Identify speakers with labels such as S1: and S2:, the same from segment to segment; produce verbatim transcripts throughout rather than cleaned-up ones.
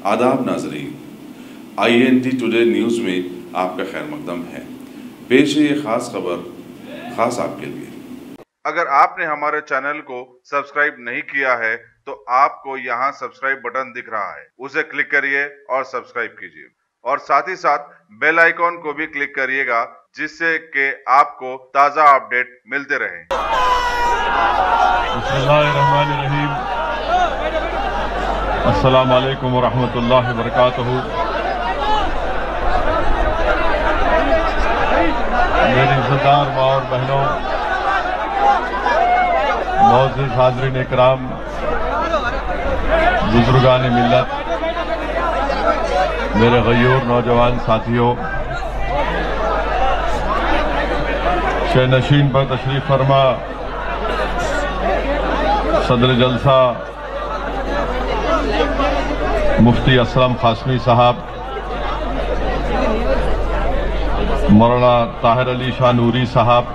S1: आदाब नाज़रीन, I N T today news में आपका खैर मकदम है। पेश है ये ख़ास खबर ख़ास आपके लिए।
S2: अगर आपने हमारे चैनल को सब्सक्राइब नहीं किया है तो आपको यहाँ सब्सक्राइब बटन दिख रहा है, उसे क्लिक करिए और सब्सक्राइब कीजिए और साथ ही साथ बेल आइकॉन को भी क्लिक करिएगा, जिससे कि आपको ताज़ा अपडेट मिलते रहें।
S3: बिस्मिल्लाहिर्रहमानिर्रहीम। अस्सलामु अलैकुम वरहमतुल्लाहि वबरकातुहू। मेरी इज़्ज़तदार माँ और बहनों, मौजूद हाज़रीन इकराम, बुजुर्गान मिल्लत, मेरे गयूर नौजवान साथियों, शहनशीन पर तशरीफ फरमा सदर जलसा मुफ्ती असलम खासमी साहब, मौलाना ताहिर अली शाह नूरी साहब,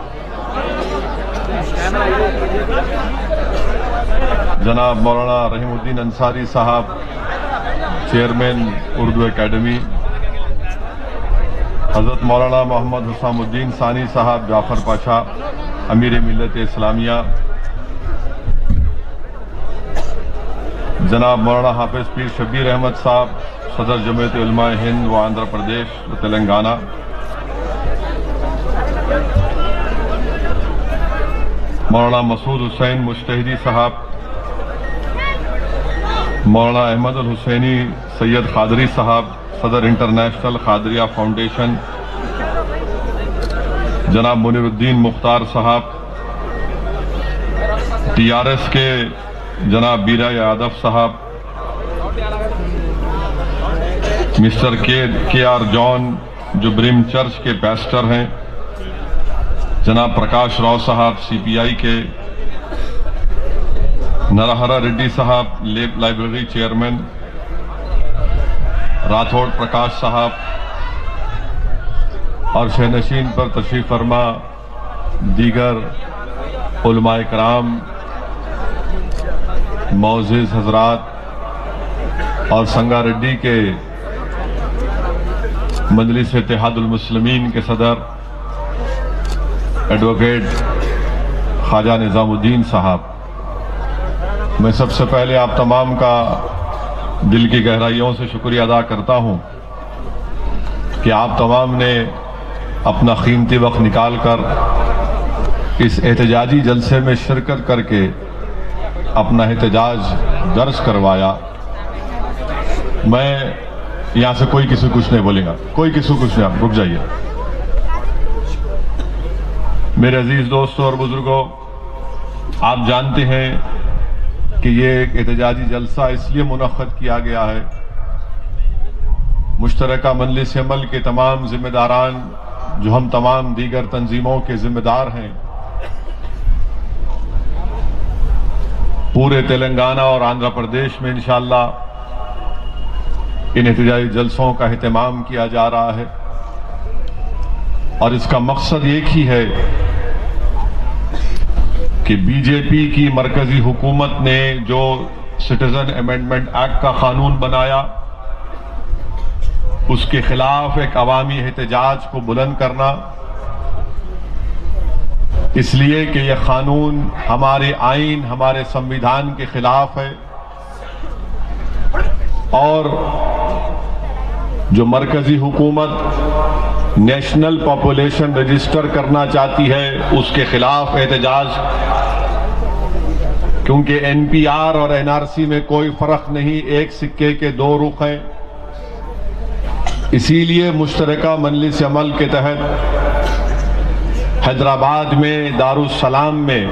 S3: जनाब मौलाना रहीमुद्दीन अंसारी साहब, चेयरमैन उर्दू एकेडमी, हज़रत मौलाना मोहम्मद हुसामुद्दीन सानी साहब जाफ़र पाशा, अमीर मिल्लत इस्लामिया, जनाब मौलाना हाफिज पीर शब्बीर अहमद साहब, सदर जमीयत उलमा हिंद व आंध्र प्रदेश व तेलंगाना, मौलाना मसूद हुसैन मुश्तहिदी साहब, मौलाना अहमद अल हुसैनी सैयद खादरी साहब, सदर इंटरनेशनल खादरिया फाउंडेशन, जनाब मुनीरुद्दीन मुख्तार साहब, टी आर एस के जनाब बीरा यादव साहब, mister K K R John जो ब्रिम चर्च के पैस्टर हैं, जनाब प्रकाश राव साहब सी पी आई के, नरहरा रेड्डी साहब लाइब्रेरी चेयरमैन, राठौड़ प्रकाश साहब और शहनशीन पर तशरीफ फरमा दीगर उलमाए कराम, मौजूद हजरात और संगारेड्डी के मजलिस इत्तेहादुल मुस्लिमीन के सदर एडवोकेट ख्वाजा निज़ामुद्दीन साहब, मैं सबसे पहले आप तमाम का दिल की गहराइयों से शुक्रिया अदा करता हूं कि आप तमाम ने अपना कीमती वक्त निकाल कर इस एहतजाजी जलसे में शिरकत करके अपना एहतजाज दर्ज करवाया। मैं यहां से कोई किसी कुछ नहीं बोलेगा, कोई किसी कुछ नहीं, रुक जाइए। मेरे अजीज दोस्तों और बुजुर्गों, आप जानते हैं कि ये एक एहतजाजी जलसा इसलिए मुनक्कद किया गया है, मुश्तरका मजलिस अमल के तमाम जिम्मेदारान जो हम तमाम दीगर तंजीमों के जिम्मेदार हैं, पूरे तेलंगाना और आंध्र प्रदेश में इंशाअल्लाह इन एहतजाजी जलसों का एहतमाम किया जा रहा है और इसका मकसद एक ही है कि बीजेपी की मरकजी हुकूमत ने जो सिटीजन अमेंडमेंट एक्ट का कानून बनाया, उसके खिलाफ एक अवामी एहतजाज को बुलंद करना, इसलिए कि यह कानून हमारे आईन, हमारे संविधान के खिलाफ है और जो मरकजी हुकूमत नेशनल पॉपुलेशन रजिस्टर करना चाहती है उसके खिलाफ एहतजाज, क्योंकि एन पी आर और एन आर सी में कोई फर्क नहीं, एक सिक्के के दो रुख हैं। इसीलिए मुश्तरका मजलिस अमल के तहत हैदराबाद में दारुस्सलाम में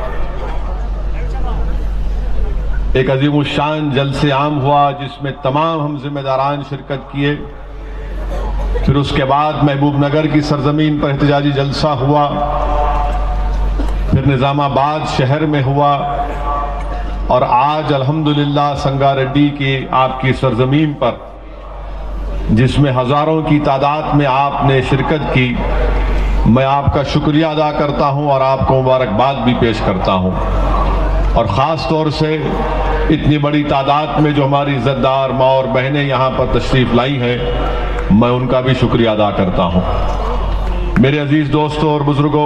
S3: एक अजीमुशान जलसे आम हुआ, जिसमें तमाम हम जिम्मेदारान शिरकत किए। फिर उसके बाद महबूब नगर की सरजमीन पर एहतजाजी जलसा हुआ, फिर निजामाबाद शहर में हुआ और आज अल्हम्दुलिल्लाह संगारेड्डी की आपकी सरजमीन पर, जिसमें हजारों की तादाद में आपने शिरकत की, मैं आपका शुक्रिया अदा करता हूं और आपको मुबारकबाद भी पेश करता हूं। और ख़ास तौर से इतनी बड़ी तादाद में जो हमारी इज्जतदार माँ और बहनें यहाँ पर तशरीफ लाई हैं, मैं उनका भी शुक्रिया अदा करता हूँ। मेरे अजीज दोस्तों और बुजुर्गों,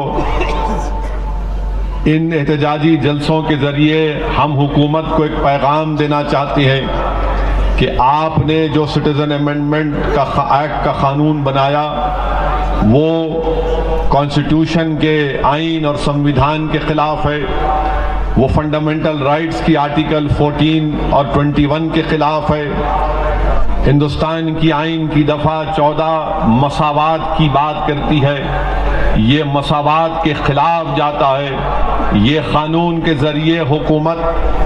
S3: इन एहतजाजी जलसों के जरिए हम हुकूमत को एक पैगाम देना चाहते हैं कि आपने जो सिटीजन अमेंडमेंट का एक्ट का कानून बनाया वो कॉन्स्टिट्यूशन के आइन और संविधान के खिलाफ है, वो फंडामेंटल राइट्स की आर्टिकल चौदह और इक्कीस के खिलाफ है। हिंदुस्तान की आइन की दफा चौदह मसावात की बात करती है, ये मसावात के खिलाफ जाता है। ये कानून के जरिए हुकूमत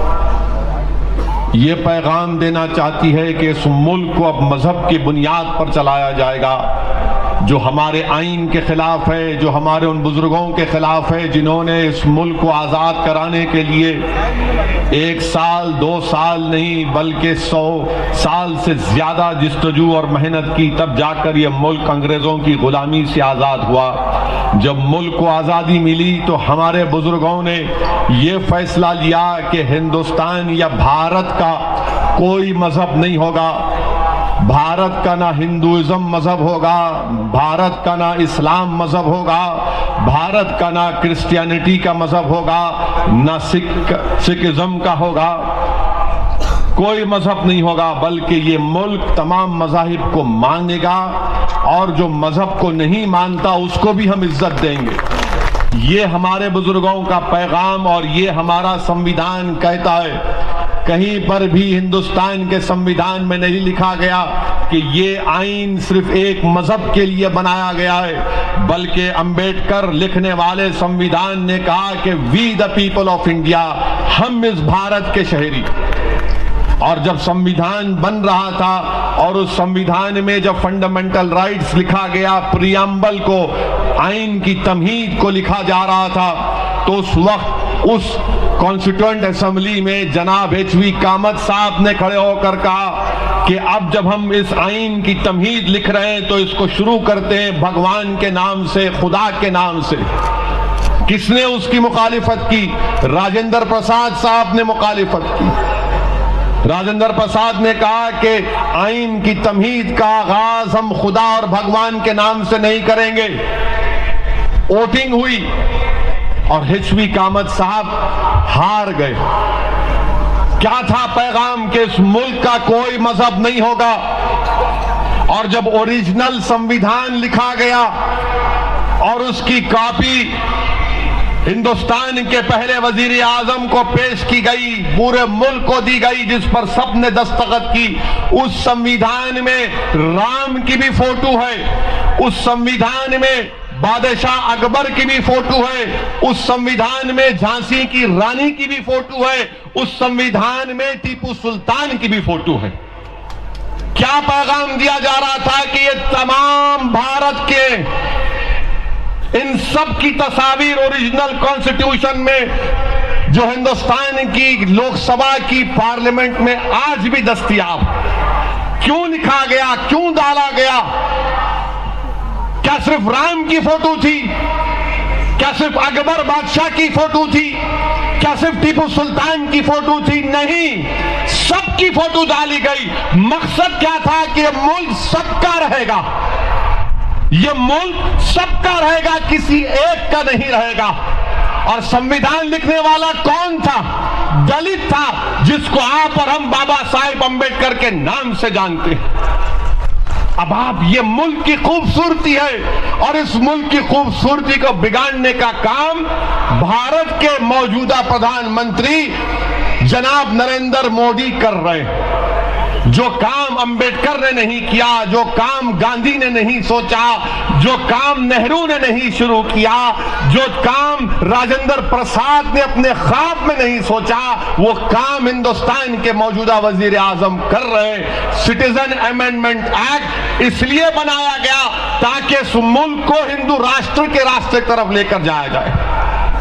S3: ये पैगाम देना चाहती है कि इस मुल्क को अब मजहब की बुनियाद पर चलाया जाएगा, जो हमारे आइन के खिलाफ है, जो हमारे उन बुजुर्गों के खिलाफ है जिन्होंने इस मुल्क को आज़ाद कराने के लिए एक साल दो साल नहीं बल्कि सौ साल से ज्यादा जिस्तजू और मेहनत की, तब जाकर ये मुल्क अंग्रेजों की गुलामी से आज़ाद हुआ। जब मुल्क को आज़ादी मिली तो हमारे बुजुर्गों ने ये फैसला लिया कि हिंदुस्तान या भारत का कोई मजहब नहीं होगा, भारत का ना हिंदुइज्म मजहब होगा, भारत का ना इस्लाम मजहब होगा, भारत का ना क्रिश्चियनिटी का मजहब होगा, ना सिख सिखिज्म का होगा, कोई मजहब नहीं होगा, बल्कि ये मुल्क तमाम मजाहिब को मानेगा और जो मजहब को नहीं मानता उसको भी हम इज्जत देंगे। ये हमारे बुजुर्गों का पैगाम और ये हमारा संविधान कहता है। कहीं पर भी हिंदुस्तान के संविधान में नहीं लिखा गया कि ये आइन सिर्फ एक मजहब के लिए बनाया गया है, बल्कि अंबेडकर लिखने वाले संविधान ने कहा कि we the people of India, हम इस भारत के शहरी। और जब संविधान बन रहा था और उस संविधान में जब फंडामेंटल राइट्स लिखा गया, प्रियम्बल को, आइन की तमहीद को लिखा जा रहा था, तो उस वक्त उस कॉन्स्टिट्यूएंट असेंबली में जनाब एच वी कामत साहब ने खड़े होकर कहा कि अब जब हम इस आइन की तमहीद लिख रहे हैं तो इसको शुरू करते हैं भगवान के नाम से, खुदा के नाम से। किसने उसकी मुखालिफत की? राजेंद्र प्रसाद साहब ने मुखालिफत की। राजेंद्र प्रसाद ने कहा कि आइन की तमहीद का आगाज हम खुदा और भगवान के नाम से नहीं करेंगे। वोटिंग हुई और एच वी कामत साहब हार गए। क्या था पैगाम कि इस मुल्क का कोई मजहब नहीं होगा। और जब ओरिजिनल संविधान लिखा गया और उसकी कॉपी हिंदुस्तान के पहले वजीर आजम को पेश की गई, पूरे मुल्क को दी गई, जिस पर सबने दस्तखत की, उस संविधान में राम की भी फोटो है, उस संविधान में बादशाह अकबर की भी फोटो है, उस संविधान में झांसी की रानी की भी फोटो है, उस संविधान में टीपू सुल्तान की भी फोटो है। क्या पैगाम दिया जा रहा था कि ये तमाम भारत के इन सब की तस्वीर ओरिजिनल कॉन्स्टिट्यूशन में जो हिंदुस्तान की लोकसभा की पार्लियामेंट में आज भी दस्तयाब, क्यों लिखा गया, क्यों डाला गया? क्या सिर्फ राम की फोटो थी? क्या सिर्फ अकबर बादशाह की फोटो थी? क्या सिर्फ टीपू सुल्तान की फोटो थी? नहीं, सबकी फोटो डाली गई। मकसद क्या था कि ये मुल्क सबका रहेगा, ये मुल्क सबका रहेगा, किसी एक का नहीं रहेगा। और संविधान लिखने वाला कौन था? दलित था, जिसको आप और हम बाबा साहेब अम्बेडकर के नाम से जानते हैं। अब आप, ये मुल्क की खूबसूरती है और इस मुल्क की खूबसूरती को बिगाड़ने का काम भारत के मौजूदा प्रधानमंत्री जनाब नरेंद्र मोदी कर रहे हैं। जो काम अंबेडकर ने नहीं किया, जो काम गांधी ने नहीं सोचा, जो काम नेहरू ने नहीं शुरू किया, जो काम राजेंद्र प्रसाद ने अपने ख्वाब में नहीं सोचा, वो काम हिंदुस्तान के मौजूदा वजीर आजम कर रहे हैं। सिटीजन अमेंडमेंट एक्ट इसलिए बनाया गया ताकि इस मुल्क को हिंदू राष्ट्र के रास्ते की तरफ लेकर जाया जाए।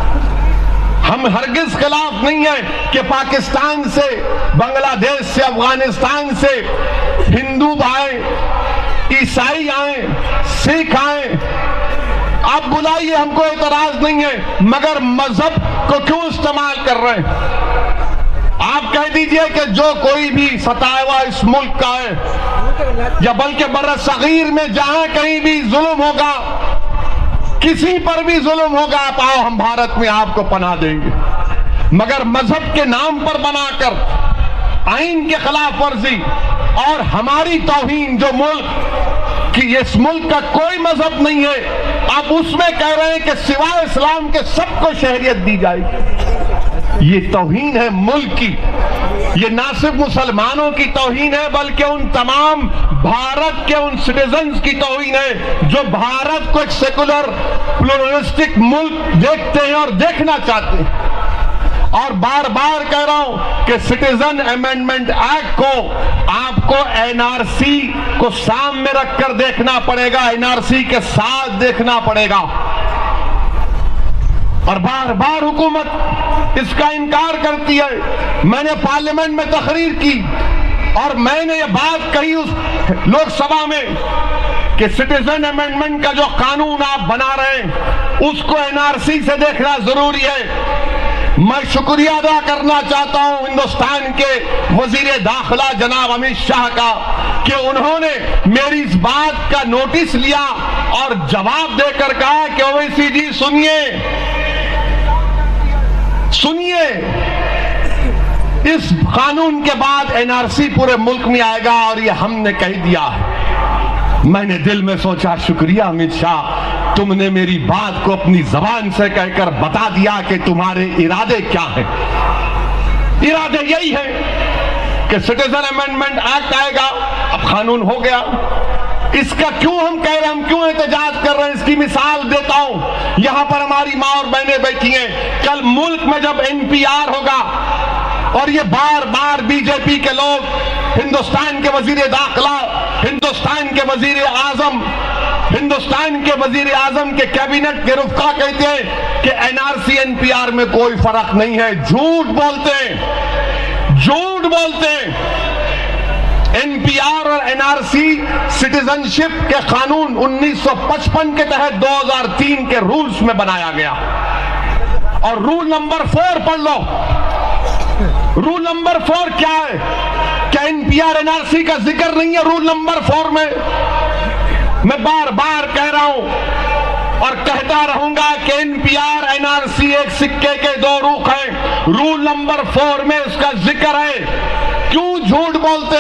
S3: हम हरगिज खिलाफ नहीं है कि पाकिस्तान से, बांग्लादेश से, अफगानिस्तान से हिंदू आए, ईसाई आए, सिख आए, आप बुलाइए, हमको एतराज नहीं है, मगर मजहब को क्यों इस्तेमाल कर रहे हैं? आप कह दीजिए कि जो कोई भी सताया हुआ इस मुल्क का है या बल्कि बर्र सगीर में जहां कहीं भी जुल्म होगा, किसी पर भी जुल्म होगा, आप आओ, हम भारत में आपको पनाह देंगे। मगर मजहब के नाम पर बनाकर आइन के खिलाफ वर्जी और हमारी तौहीन, जो मुल्क कि इस मुल्क का कोई मजहब नहीं है, आप उसमें कह रहे हैं कि सिवाय इस्लाम के सबको शहरियत दी जाएगी। ये तौहीन है मुल्क की। ये ना सिर्फ मुसलमानों की तौहीन है बल्कि उन तमाम भारत के उन सिटीजन्स की तौहीन है जो भारत को एक सेकुलर प्लुरलिस्टिक मुल्क देखते हैं और देखना चाहते हैं। और बार बार कह रहा हूं कि सिटीजन अमेंडमेंट एक्ट को आपको एनआरसी को सामने रखकर देखना पड़ेगा, एनआरसी के साथ देखना पड़ेगा। और बार बार हुकूमत इसका इनकार करती है। मैंने पार्लियामेंट में तकरीर की और मैंने ये बात कही उस लोकसभा में कि सिटीजन अमेंडमेंट का जो कानून आप बना रहे हैं उसको एनआरसी से देखना जरूरी है। मैं शुक्रिया अदा करना चाहता हूं हिंदुस्तान के वजीर दाखिला जनाब अमित शाह का कि उन्होंने मेरी इस बात का नोटिस लिया और जवाब देकर कहा कि ओवैसी जी सुनिए सुनिए इस कानून के बाद एनआरसी पूरे मुल्क में आएगा और ये हमने कह दिया है। मैंने दिल में सोचा शुक्रिया अमित शाह, तुमने मेरी बात को अपनी जबान से कहकर बता दिया कि तुम्हारे इरादे क्या हैं। इरादे यही है कि सिटीजन अमेंडमेंट एक्ट आएगा, अब कानून हो गया। इसका क्यों हम कह रहे हैं, हम क्यों एहतजाज कर रहे हैं, इसकी मिसाल देता हूं। यहां पर हमारी मां और बहनें बैठी हैं। कल मुल्क में जब एनपीआर होगा और ये बार बार बीजेपी के लोग, हिंदुस्तान के वजीर दाखिला, हिंदुस्तान के वजीर आजम, हिंदुस्तान के वजीर आजम के कैबिनेट के रुफका कहते हैं कि एनआरसी एनपीआर में कोई फर्क नहीं है। झूठ बोलते हैं, झूठ बोलते हैं। एनपीआर और एनआरसी सिटीजनशिप के कानून उन्नीस सौ पचपन के तहत दो हज़ार तीन के रूल्स में बनाया गया। और रूल नंबर फोर पढ़ लो। रूल नंबर फोर क्या है? क्या एनपीआर एनआरसी का जिक्र नहीं है रूल नंबर फोर में? मैं बार बार कह रहा हूं और कहता रहूंगा कि एनपीआर एनआरसी एक सिक्के के दो रुख हैं। रूल नंबर फोर में उसका जिक्र है। क्यों झूठ बोलते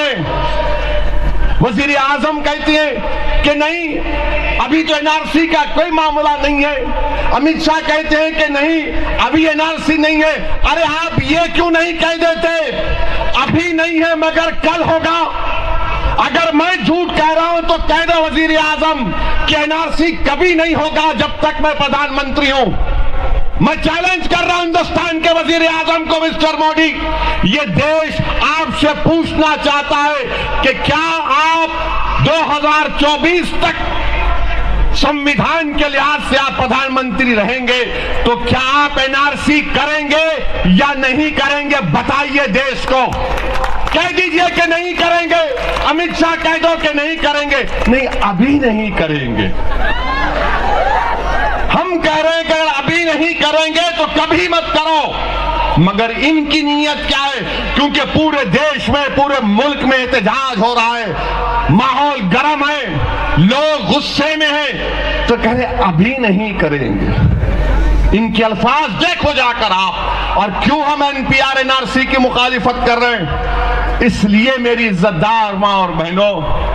S3: हैं? वजीर आजम कहते हैं कि नहीं, अभी तो एनआरसी का कोई मामला नहीं है। अमित शाह कहते हैं कि नहीं, अभी एनआरसी नहीं है। अरे आप ये क्यों नहीं कह देते अभी नहीं है मगर कल होगा? अगर मैं झूठ कह रहा हूं तो कह दो वजीर आजम कि एनआरसी कभी नहीं होगा जब तक मैं प्रधानमंत्री हूं। मैं चैलेंज कर रहा हूं हिंदुस्तान के वजीर आजम को, मिस्टर मोदी, ये देश आपसे पूछना चाहता है कि क्या आप दो हज़ार चौबीस तक संविधान के लिहाज से आप प्रधानमंत्री रहेंगे तो क्या आप एनआरसी करेंगे या नहीं करेंगे? बताइए देश को। कह दीजिए कि नहीं करेंगे। अमित शाह कह दो कि नहीं करेंगे। नहीं, अभी नहीं करेंगे। हम कह रहे हैं कि अभी नहीं करेंगे तो कभी मत करो। मगर इनकी नीयत क्या है? क्योंकि पूरे देश में, पूरे मुल्क में एहतजाज हो रहा है, माहौल गर्म है, लोग गुस्से में हैं, तो कह रहे अभी नहीं करेंगे। इनके अल्फाज देखो जाकर आप। और क्यों हम एनपीआर एनआरसी की मुखालिफत कर रहे हैं? इसलिए मेरी इज्जतदार मां और बहनों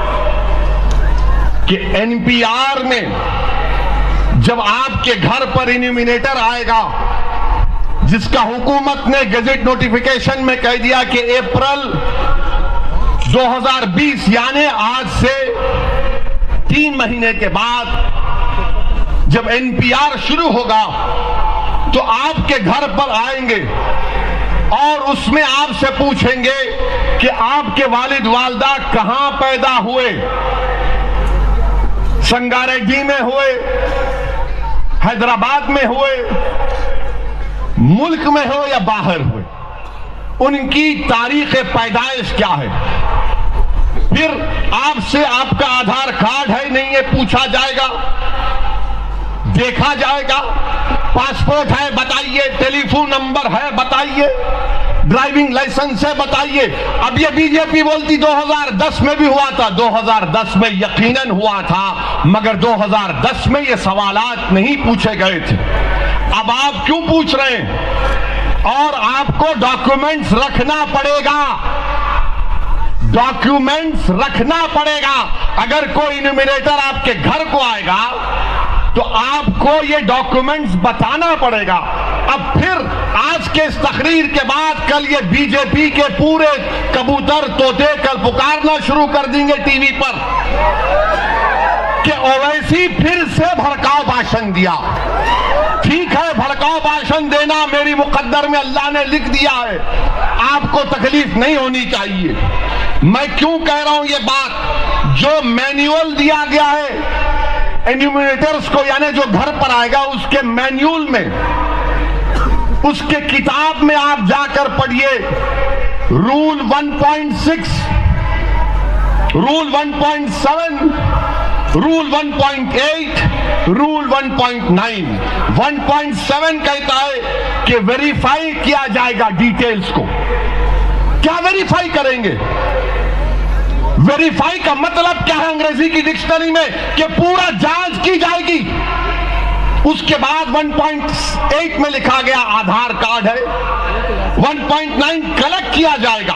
S3: कि एनपीआर में जब आपके घर पर इन्यूमिनेटर आएगा, जिसका हुकूमत ने गजट नोटिफिकेशन में कह दिया कि अप्रैल दो हज़ार बीस यानी आज से तीन महीने के बाद जब एनपीआर शुरू होगा तो आपके घर पर आएंगे और उसमें आपसे पूछेंगे कि आपके वालिद वालदा कहां पैदा हुए, संगारेड्डी में हुए, हैदराबाद में हुए, मुल्क में हो या बाहर हुए, उनकी तारीख पैदाइश क्या है। फिर आपसे आपका आधार कार्ड है नहीं है पूछा जाएगा, देखा जाएगा, पासपोर्ट है बताइए, टेलीफोन नंबर है बताइए, ड्राइविंग लाइसेंस है, बताइए। अब ये बीजेपी बोलती दो हज़ार दस में भी हुआ था, दो हज़ार दस में यकीनन हुआ था, मगर दो हज़ार दस में ये सवालात नहीं पूछे गए थे। अब आप क्यों पूछ रहे हैं? और आपको डॉक्यूमेंट्स रखना पड़ेगा, डॉक्यूमेंट्स रखना पड़ेगा। अगर कोई इन्यूमरेटर आपके घर को आएगा तो आपको ये डॉक्यूमेंट्स बताना पड़ेगा। अब फिर आज के इस तकरीर के बाद कल ये बीजेपी के पूरे कबूतर तोते कल पुकारना शुरू कर देंगे टीवी पर कि ओवैसी फिर से भड़काऊ भाषण दिया। ठीक है, भड़काऊ भाषण देना मेरी मुकद्दर में अल्लाह ने लिख दिया है, आपको तकलीफ नहीं होनी चाहिए। मैं क्यों कह रहा हूं ये बात? जो मैन्युअल दिया गया है एन्यूमरेटर्स को, यानी जो घर पर आएगा, उसके मैन्युअल में, उसके किताब में आप जाकर पढ़िए। Rule one point six, rule one point seven, rule one point eight, rule one point nine. One point seven कहता है कि वेरीफाई किया जाएगा डिटेल्स को। क्या वेरीफाई करेंगे? वेरीफाई का मतलब क्या है अंग्रेजी की डिक्शनरी में? कि पूरा जांच की जाएगी। उसके बाद वन पॉइंट एट में लिखा गया आधार कार्ड है, वन पॉइंट नाइन कलेक्ट किया जाएगा।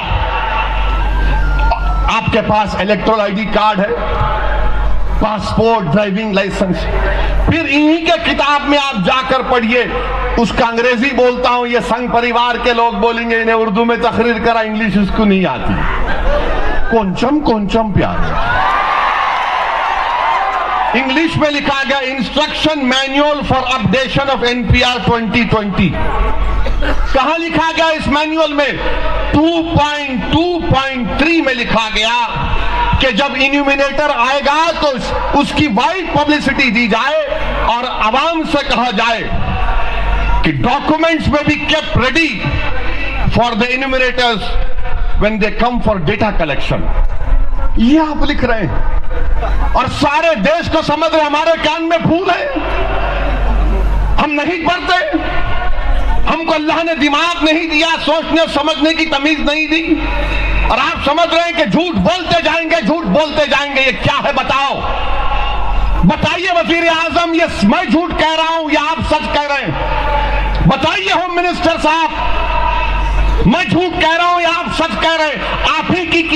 S3: आपके पास इलेक्ट्रल आईडी कार्ड है, पासपोर्ट, ड्राइविंग लाइसेंस। फिर इन्हीं के किताब में आप जाकर पढ़िए। उसका अंग्रेजी बोलता हूं, ये संघ परिवार के लोग बोलेंगे इन्हें उर्दू में तकरीर करा, इंग्लिश इसको नहीं आती। कोंचम कोंचम प्यार। इंग्लिश में लिखा गया instruction manual for updation of NPR twenty twenty. कहां लिखा गया इस मैनुअल में? Two point two point three में लिखा गया कि जब इन्यूमिनेटर आएगा तो उसकी वाइड पब्लिसिटी दी जाए और आवाम से कहा जाए कि डॉक्यूमेंट्स में be kept ready for the enumerators when they come for data collection। ये आप लिख रहे हैं और सारे देश को समझ रहे, हमारे कान में फूल है, हम नहीं पढ़ते, हमको अल्लाह ने दिमाग नहीं दिया, सोचने समझने की तमीज नहीं दी, और आप समझ रहे हैं कि झूठ बोलते जाएंगे, झूठ बोलते जाएंगे। ये क्या है बताओ? बताइए वजीर आजम, ये मैं झूठ कह रहा हूं या आप सच कह रहे हैं? बताइए होम मिनिस्टर साहब, मैं झूठ कह रहा हूं या आप सच कह रहे हैं? आप ही की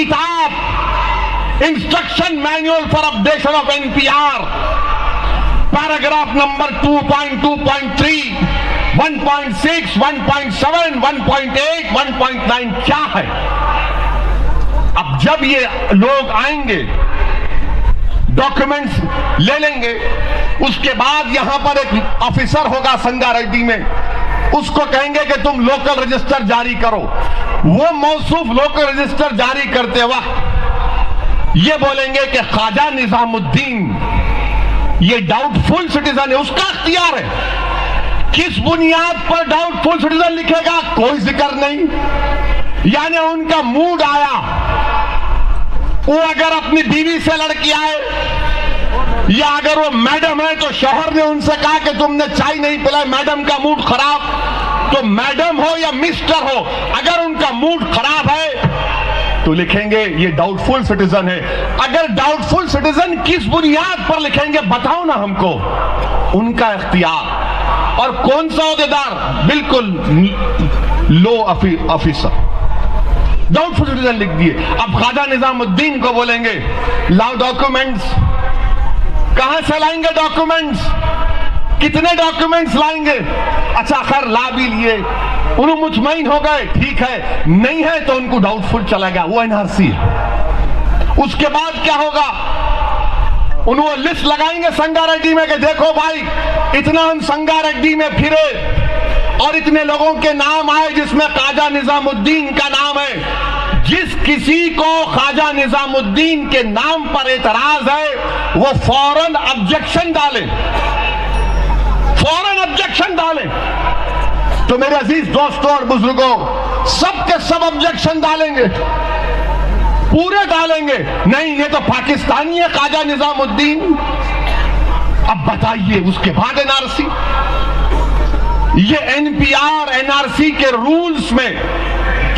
S3: किताब instruction manual for updation of NPR, paragraph number two point two point three, one point six, one point seven, one point eight, one point nine क्या है? अब जब ये लोग आएंगे, डॉक्यूमेंट्स ले लेंगे, उसके बाद यहां पर एक ऑफिसर होगा संगारेड्डी में, उसको कहेंगे कि तुम लोकल रजिस्टर जारी करो। वो मौसूफ लोकल रजिस्टर जारी करते वक्त ये बोलेंगे कि ख्वाजा निजामुद्दीन ये डाउटफुल सिटीजन है, उसका इख्तियार है। किस बुनियाद पर डाउटफुल सिटीजन लिखेगा? कोई जिक्र नहीं। यानी उनका मूड आया, वो अगर अपनी बीवी से लड़की आए या अगर वो मैडम है तो शौहर ने उनसे कहा कि तुमने चाय नहीं पिलाई, मैडम का मूड खराब, तो मैडम हो या मिस्टर हो, अगर उनका मूड खराब है तो लिखेंगे ये डाउटफुल सिटीजन है। अगर डाउटफुल सिटीजन किस बुनियाद पर लिखेंगे बताओ ना हमको, उनका इख्तियार। और कौन सा ओहदेदार? बिल्कुल लो ऑफिसर, डाउटफुल सिटीजन लिख दिए। अब ख्वाजा निजामुद्दीन को बोलेंगे लाओ डॉक्यूमेंट्स। कहां से लाएंगे डॉक्यूमेंट्स? कितने डॉक्यूमेंट्स लाएंगे? अच्छा खैर ला भी लिए, उन्हें मुतमईन हो गए, ठीक है। नहीं है तो उनको डाउटफुल चला गया, वो एनआरसी है। उसके बाद क्या होगा? उन्होंने लिस्ट लगाएंगे संगारेड्डी में कि देखो भाई, इतना हम संगारेड्डी में फिरे और इतने लोगों के नाम आए जिसमें ख्वाजा निजामुद्दीन का नाम है। जिस किसी को ख्वाजा निजामुद्दीन के नाम पर एतराज है वो फौरन ऑब्जेक्शन डाले, फौरन ऑब्जेक्शन डाले। तो मेरे अजीज दोस्तों और बुजुर्गों, सब के सब ऑब्जेक्शन डालेंगे, पूरे डालेंगे। नहीं, ये तो पाकिस्तानी है ख्वाजा निजामुद्दीन। अब बताइए उसके बाद एनआरसी। ये एनपीआर एनआरसी के रूल्स में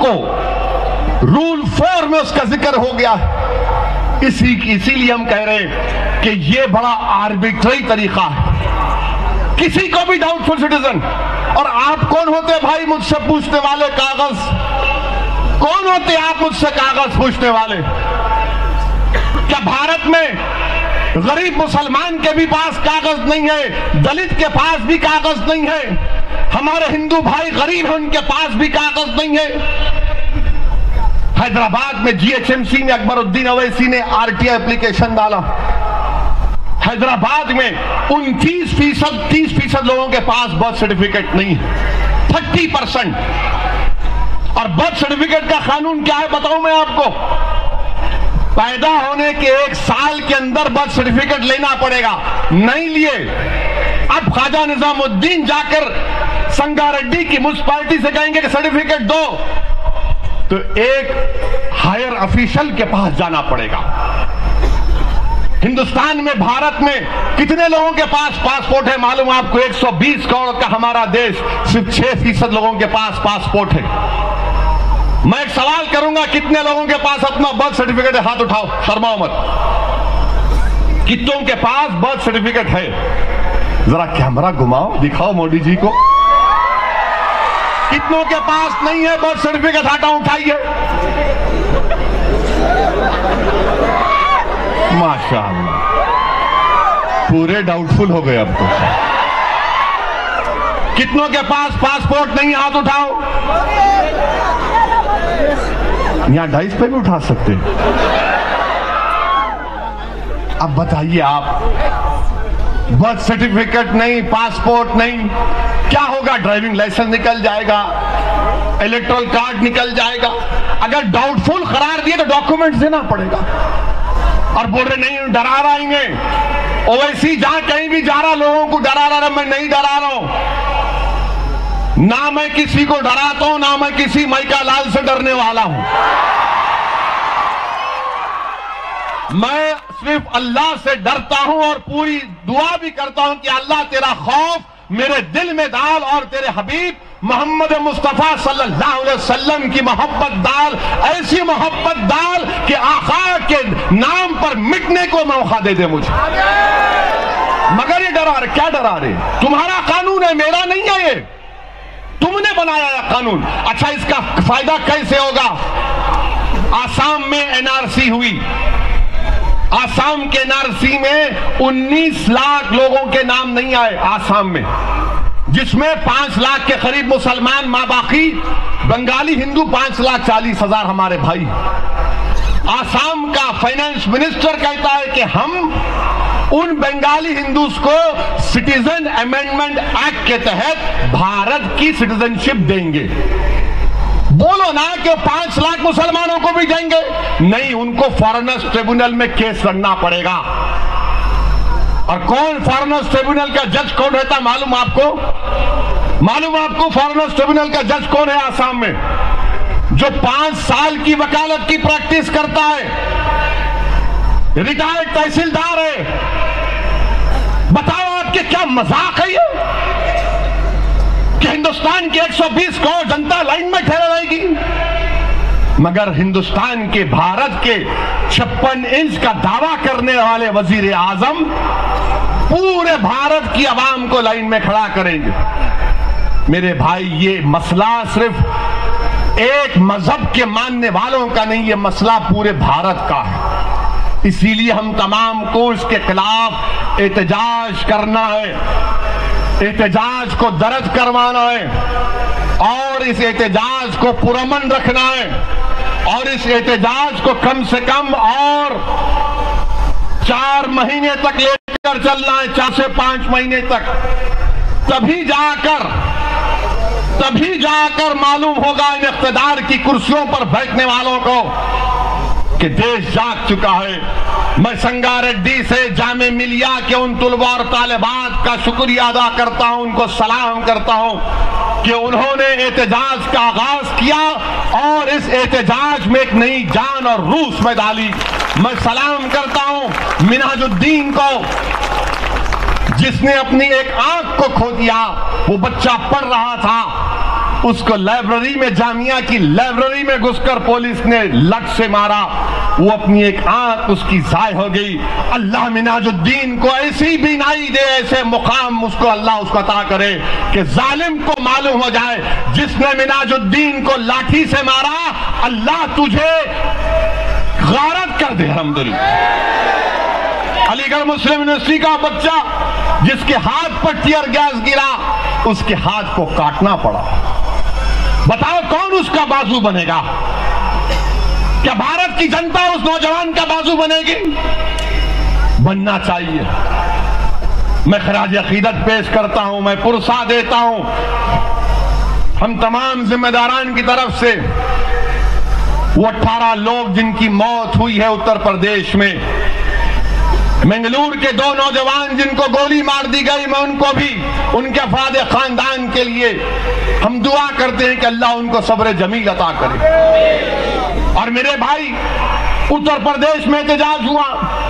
S3: को रूल फोर में उसका जिक्र हो गया है। इसी इसीलिए हम कह रहे हैं कि यह बड़ा आर्बिट्ररी तरीका है, किसी को भी डाउटफुल सिटीजन। और आप कौन होते हैं भाई मुझसे पूछने वाले? कागज कौन होते हैं आप मुझसे कागज पूछने वाले? क्या भारत में गरीब मुसलमान के भी पास कागज नहीं है? दलित के पास भी कागज नहीं है? हमारे हिंदू भाई गरीब हैं, उनके पास भी कागज नहीं है? हैदराबाद में जीएचएमसी में अकबरुद्दीन अवैसी ने आरटीआई एप्लीकेशन डाला। हैदराबाद में उनतीस फीसद तीस फीसद लोगों के पास बर्थ सर्टिफिकेट नहीं है, थर्टी परसेंट। और बर्थ सर्टिफिकेट का कानून क्या है बताऊं मैं आपको? पैदा होने के एक साल के अंदर बर्थ सर्टिफिकेट लेना पड़ेगा, नहीं लिए। अब ख्वाजा निजामुद्दीन जाकर संगारेड्डी की म्युनिसिपैलिटी से कहेंगे कि सर्टिफिकेट दो, तो एक हायर ऑफिशियल के पास जाना पड़ेगा। हिंदुस्तान में, भारत में कितने लोगों के पास पासपोर्ट है मालूम आपको? एक सौ बीस करोड़ का हमारा देश, सिर्फ छह फीसद लोगों के पास पासपोर्ट है। मैं एक सवाल करूंगा, कितने लोगों के पास अपना बर्थ सर्टिफिकेट है? हाथ उठाओ, शर्माओ मत। कितनों के पास बर्थ सर्टिफिकेट है? जरा कैमरा घुमाओ, दिखाओ मोदी जी को। कितनों के पास नहीं है बर्थ सर्टिफिकेट? हाथ उठाइए। माशाअल्लाह, पूरे डाउटफुल हो गए अब तो। कितनों के पास पासपोर्ट नहीं? हाथ उठाओ। यहां डाइस पे भी उठा सकते हैं। अब बताइए आप, बर्थ सर्टिफिकेट नहीं, पासपोर्ट नहीं, क्या होगा? ड्राइविंग लाइसेंस निकल जाएगा, इलेक्ट्रल कार्ड निकल जाएगा। अगर डाउटफुल करार दिए तो डॉक्यूमेंट देना पड़ेगा। और बोल रहे नहीं डरा रहा है, ओवैसी जहां कहीं भी जा रहा लोगों को डरा रहा है। मैं नहीं डरा रहा हूं, ना मैं किसी को डराता हूं, ना मैं किसी मैका लाल से डरने वाला हूं। मैं सिर्फ अल्लाह से डरता हूं और पूरी दुआ भी करता हूं कि अल्लाह तेरा खौफ मेरे दिल में डाल और तेरे हबीब मोहम्मद मुस्तफा सल्लल्लाहु अलैहि वसल्लम की मोहब्बत डाल, ऐसी मोहब्बत डाल कि आका के नाम पर मिटने को मौका दे दे मुझे। मगर ये डरा रहे, क्या डरा रहे? तुम्हारा कानून है, मेरा नहीं है ये, तुमने बनाया है कानून। अच्छा, इसका फायदा कैसे होगा? आसाम में एनआरसी हुई, आसाम के एनआरसी में उन्नीस लाख लोगों के नाम नहीं आए आसाम में, जिसमें पांच लाख के करीब मुसलमान, मां बाकी बंगाली हिंदू पांच लाख चालीस हजार हमारे भाई। आसाम का फाइनेंस मिनिस्टर कहता है कि हम उन बंगाली हिंदूज को सिटीजन अमेंडमेंट एक्ट के तहत भारत की सिटीजनशिप देंगे। बोलो ना कि पांच लाख मुसलमानों को भी देंगे? नहीं, उनको फॉरेनर्स ट्रिब्यूनल में केस लड़ना पड़ेगा। और कौन फॉरेनर्स ट्रिब्यूनल का जज कौन रहता मालूम आपको? मालूम आपको फॉरेनर्स ट्रिब्यूनल का जज कौन है आसाम में? जो पांच साल की वकालत की प्रैक्टिस करता है, रिटायर्ड तहसीलदार है। बताओ आपके क्या मजाक है ये कि हिंदुस्तान की एक सौ बीस करोड़ जनता लाइन में ठहरे रहेगी, मगर हिंदुस्तान के, भारत के छप्पन इंच का दावा करने वाले वजीर आजम पूरे भारत की आवाम को लाइन में खड़ा करेंगे। मेरे भाई, ये मसला सिर्फ एक मजहब के मानने वालों का नहीं, ये मसला पूरे भारत का है। इसीलिए हम तमाम को इसके खिलाफ एहतजाज करना है, एहतजाज को दर्ज करवाना है और इस एहतजाज को पुरअमन रखना है और इस एहतजाज को कम से कम और चार महीने तक लेकर चलना है, चार से पांच महीने तक। तभी जाकर तभी जाकर मालूम होगा इन इख्तिदार की कुर्सियों पर बैठने वालों को कि देश जाग चुका है। मैं संगारेड्डी से जामे मिलिया के उन तुलबा और तालिबात का शुक्रिया अदा करता हूं, उनको सलाम करता हूं कि उन्होंने एहतजाज का आगाज किया और इस एहतजाज में एक नई जान और रूह में डाली। मैं सलाम करता हूं मिनहाजुद्दीन को, जिसने अपनी एक आंख को खो दिया। वो बच्चा पढ़ रहा था, उसको लाइब्रेरी में, जामिया की लाइब्रेरी में घुसकर पुलिस ने लठ से मारा। वो अपनी एक आंख उसकी जाय हो गई। अल्लाह मिनाजुद्दीन को ऐसी बीनाई दे, ऐसे मुकाम उसको अल्लाह उसको अता करे कि जालिम को मालूम हो जाए, जिसने मिनाजुद्दीन को लाठी से मारा, अल्लाह तुझे गारत कर दे। अल्हम्दुलिल्लाह। अलीगढ़ मुस्लिम यूनिवर्सिटी का बच्चा जिसके हाथ पर टीयर गैस गिरा, उसके हाथ को काटना पड़ा। बताओ कौन उसका बाजू बनेगा? क्या भारत की जनता उस नौजवान का बाजू बनेगी? बनना चाहिए। मैं खराज अकीदत पेश करता हूं, मैं पुरसा देता हूं हम तमाम जिम्मेदारान की तरफ से। वो अठारह लोग जिनकी मौत हुई है उत्तर प्रदेश में, मंगलूर के दो नौजवान जिनको गोली मार दी गई, मैं उनको भी, उनके अफराद खानदान के लिए हम दुआ करते हैं कि अल्लाह उनको सब्र जमील अता करे। और मेरे भाई, उत्तर प्रदेश में एहतजाज हुआ,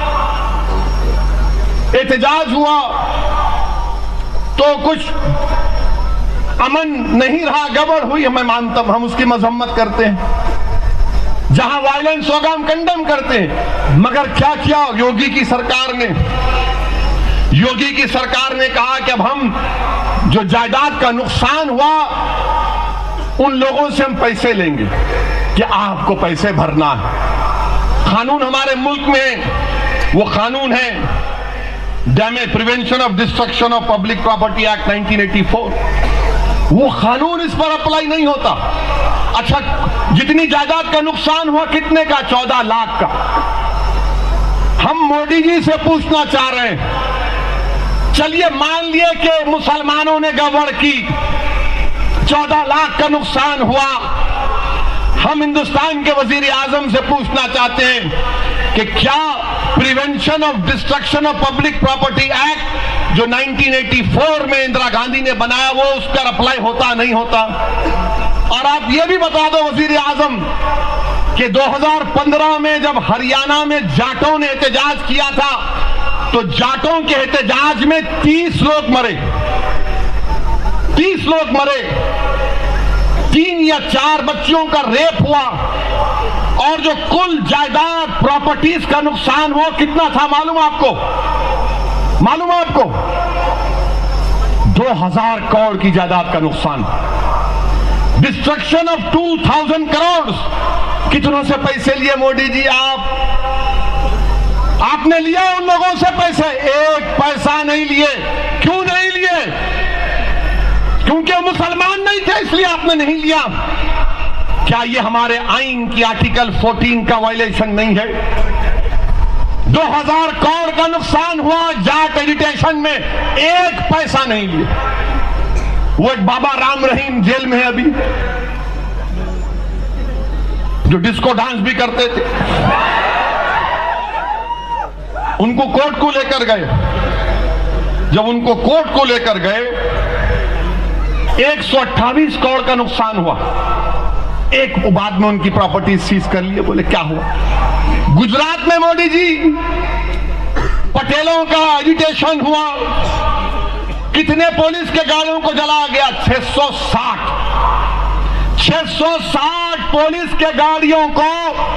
S3: एहतजाज हुआ तो कुछ अमन नहीं रहा, गड़बड़ हुई, मैं मानता हूं, हम उसकी मजम्मत करते हैं। जहां वायलेंस होगा हम कंडेम करते हैं। मगर क्या किया योगी की सरकार ने? योगी की सरकार ने कहा कि अब हम जो जायदाद का नुकसान हुआ उन लोगों से हम पैसे लेंगे कि आपको पैसे भरना है। कानून हमारे मुल्क में वो कानून है damage prevention of destruction of public property act nineteen eighty four. वो कानून इस पर अप्लाई नहीं होता। अच्छा, जितनी जायदाद का नुकसान हुआ कितने का? चौदह लाख का। हम मोदी जी से पूछना चाह रहे हैं, चलिए मान लिए कि मुसलमानों ने गड़बड़ की, चौदह लाख का नुकसान हुआ। हम हिंदुस्तान के वजीर आजम से पूछना चाहते हैं कि क्या prevention of destruction of public property act जो नाइनटीन एटी फोर में इंदिरा गांधी ने बनाया वो उस पर अप्लाई होता नहीं होता? और आप ये भी बता दो वजीर आजम कि दो हज़ार पंद्रह में जब हरियाणा में जाटों ने एहतजाज किया था तो जाटों के एहतजाज में तीस लोग मरे, तीस लोग मरे, तीन या चार बच्चियों का रेप हुआ। और जो कुल जायदाद प्रॉपर्टीज का नुकसान हुआ कितना था मालूम आपको? मालूम आपको? दो हजार करोड़ की जायदाद का नुकसान। Destruction of two thousand crore. कितनों से पैसे लिए मोदी जी? आप आपने लिया उन लोगों से पैसे? एक पैसा नहीं लिए। क्यों नहीं लिए? क्योंकि वो मुसलमान नहीं थे इसलिए आपने नहीं लिया। क्या ये हमारे आइन की आर्टिकल चौदह का वायलेशन नहीं है? दो हजार करोड़ का नुकसान हुआ जाट एजुटेशन में, एक पैसा नहीं लिए। वो एक बाबा राम रहीम जेल में है अभी, जो डिस्को डांस भी करते थे। उनको कोर्ट को लेकर गए। जब उनको कोर्ट को लेकर गए, एक सौ अट्ठाईस करोड़ का नुकसान हुआ। एक बाद में उनकी प्रॉपर्टी सीज कर लिए। बोले क्या हुआ? गुजरात में मोदी जी पटेलों का एजिटेशन हुआ, कितने पुलिस के गाड़ियों को जलाया गया? छह सौ साठ। छह सौ साठ पुलिस के गाड़ियों को